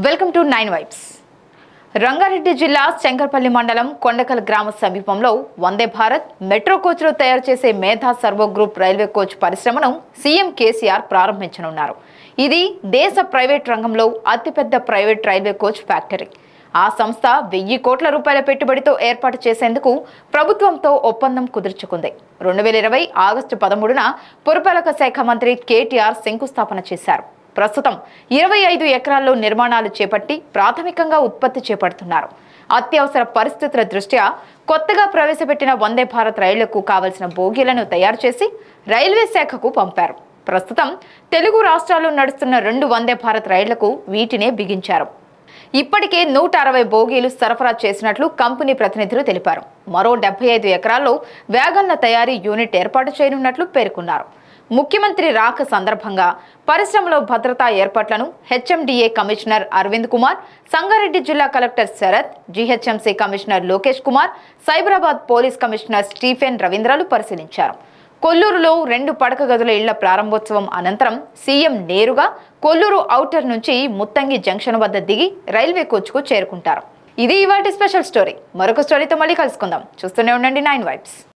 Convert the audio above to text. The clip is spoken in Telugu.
Welcome to 9 vibes. రంగారెడ్డి జిల్లా శంకర్పల్లి మండలం కొండకల్ గ్రామ సమీపంలో వందేభారత్ మెట్రో కోచ్లు తయారు చేసే మేధా సర్వోగ్రూప్ రైల్వే కోచ్ పరిశ్రమను CM KCR ప్రారంభించనున్నారు. ఇది దేశ ప్రైవేట్ రంగంలో అతిపెద్ద ప్రైవేట్ రైల్వే కోచ్ ఫ్యాక్టరీ. ఆ సంస్థ 1000 కోట్ల రూపాయల పెట్టుబడితో ఏర్పాటు చేసేందుకు ప్రభుత్వంతో ఒప్పందం కుదుర్చుకుంది. 2020 ఆగస్టు 13న పురపాలక శాఖ మంత్రి KTR శంకుస్థాపన చేశారు. ప్రస్తుతం 25 ఎకరాల్లో నిర్మాణాలు చేపట్టి ప్రాథమికంగా ఉత్పత్తి చేపడుతున్నారు. అత్యవసర పరిస్థితుల దృష్ట్యా కొత్తగా ప్రవేశపెట్టిన వందే భారత్ రైళ్లకు కావలసిన బోగీలను తయారు చేసి రైల్వే శాఖకు పంపారు. ప్రస్తుతం తెలుగు రాష్ట్రాల్లో నడుస్తున్న 2 వందే భారత్ రైళ్లకు వీటినే బిగించారు. ఇప్పటికే 160 బోగీలు సరఫరా చేసినట్లు కంపెనీ ప్రతినిధులు తెలిపారు. మరో 75 ఎకరాల్లో వ్యాగన్ల తయారీ యూనిట్ ఏర్పాటు చేయనున్నట్లు పేర్కొన్నారు. ముఖ్యమంత్రి రాక సందర్భంగా పరిశ్రమలో భద్రతా ఏర్పాట్లను HMDA కమిషనర్ అరవింద్ కుమార్, సంగారెడ్డి జిల్లా collector Sharath, GHMC commissioner Lokesh Kumar, Cyberabad police commissioner Stephen రవీంద్రలు పరిశీలించారు. కొల్లూరులో 2 పడక గదుల ఇళ్ల ప్రారంభోత్సవం అనంతరం సీఎం నేరుగా కొల్లూరు ఔటర్ నుంచి ముత్తంగి జంక్షన్ వద్ద దిగి రైల్వే కోచ్కు చేరుకుంటారు. ఇది ఇవాల్టి స్పెషల్ స్టోరీ. మరొక స్టోరీతో మళ్ళీ కలుసుకుందాం. చూస్తూనే ఉండండి 9 వైబ్స్.